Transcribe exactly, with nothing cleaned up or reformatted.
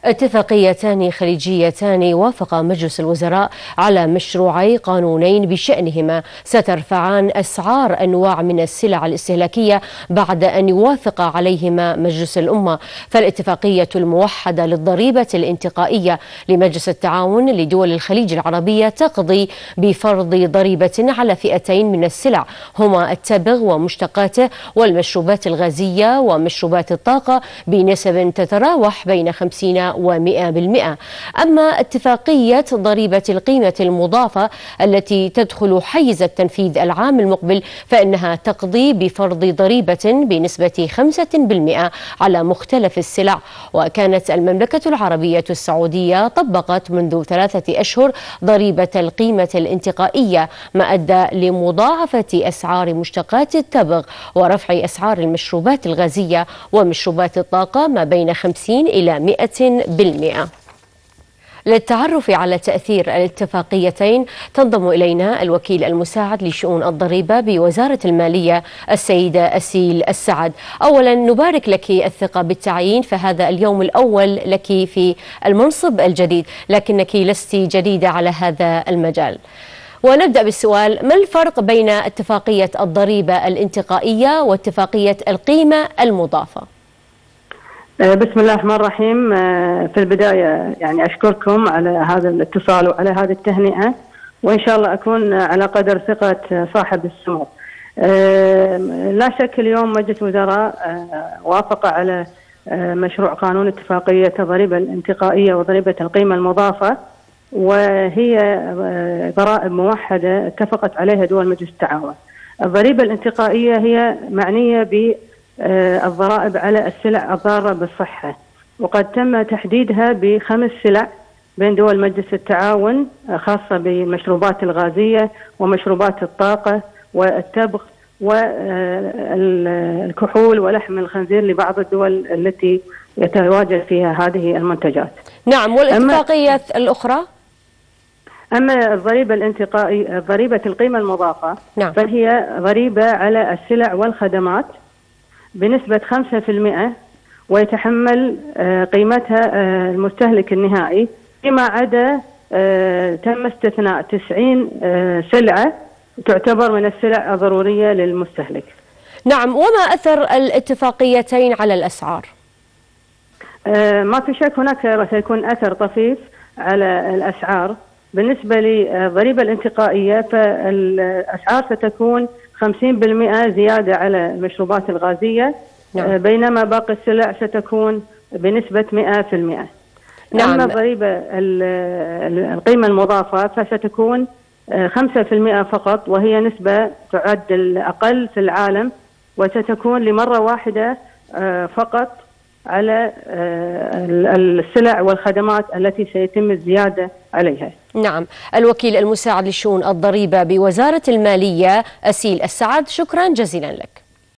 اتفاقيتان خليجيتان وافق مجلس الوزراء على مشروعي قانونين بشأنهما سترفعان أسعار أنواع من السلع الاستهلاكية بعد أن يوافق عليهما مجلس الأمة. فالاتفاقية الموحدة للضريبة الانتقائية لمجلس التعاون لدول الخليج العربية تقضي بفرض ضريبة على فئتين من السلع هما التبغ ومشتقاته والمشروبات الغازية ومشروبات الطاقة بنسب تتراوح بين خمسين ومئة بالمئة. أما اتفاقية ضريبة القيمة المضافة التي تدخل حيز التنفيذ العام المقبل فإنها تقضي بفرض ضريبة بنسبة خمسة بالمئة على مختلف السلع. وكانت المملكة العربية السعودية طبقت منذ ثلاثة أشهر ضريبة القيمة الانتقائية ما أدى لمضاعفة أسعار مشتقات التبغ ورفع أسعار المشروبات الغازية ومشروبات الطاقة ما بين خمسين إلى مئة بالمئة. للتعرف على تأثير الاتفاقيتين تنضم إلينا الوكيل المساعد لشؤون الضريبة بوزارة المالية السيدة أسيل السعد. أولا نبارك لك الثقة بالتعيين، فهذا اليوم الأول لك في المنصب الجديد، لكنك لست جديدة على هذا المجال. ونبدأ بالسؤال: ما الفرق بين اتفاقية الضريبة الانتقائية واتفاقية القيمة المضافة؟ بسم الله الرحمن الرحيم. في البداية يعني أشكركم على هذا الاتصال وعلى هذه التهنئة، وإن شاء الله أكون على قدر ثقة صاحب السمو. لا شك اليوم مجلس الوزراء وافق على مشروع قانون اتفاقية الضريبة الانتقائية وضريبة القيمة المضافة، وهي ضرائب موحدة اتفقت عليها دول مجلس التعاون. الضريبة الانتقائية هي معنية ب الضرائب على السلع الضارة بالصحة، وقد تم تحديدها بخمس سلع بين دول مجلس التعاون خاصة بالمشروبات الغازية ومشروبات الطاقة والتبغ والكحول ولحم الخنزير لبعض الدول التي يتواجد فيها هذه المنتجات. نعم، والاتفاقية أما الأخرى؟ أما الضريبة الانتقائية ضريبة القيمة المضافة، نعم، فهي ضريبة على السلع والخدمات بنسبة خمسة بالمئة، ويتحمل قيمتها المستهلك النهائي فيما عدا تم استثناء تسعين سلعة تعتبر من السلع الضرورية للمستهلك. نعم، وما أثر الاتفاقيتين على الأسعار؟ ما في شك هناك سيكون أثر طفيف على الأسعار. بالنسبة للضريبة الانتقائية فالأسعار ستكون خمسين بالمئة زيادة على المشروبات الغازية، نعم، بينما باقي السلع ستكون بنسبة مئة بالمئة. نعم. أما ضريبة القيمة المضافة فستكون خمسة بالمئة فقط، وهي نسبة تعد الأقل في العالم، وستكون لمرة واحدة فقط على السلع والخدمات التي سيتم الزيادة عليها. نعم، الوكيل المساعد لشؤون الضريبة بوزارة المالية أسيل السعد، شكرا جزيلا لك.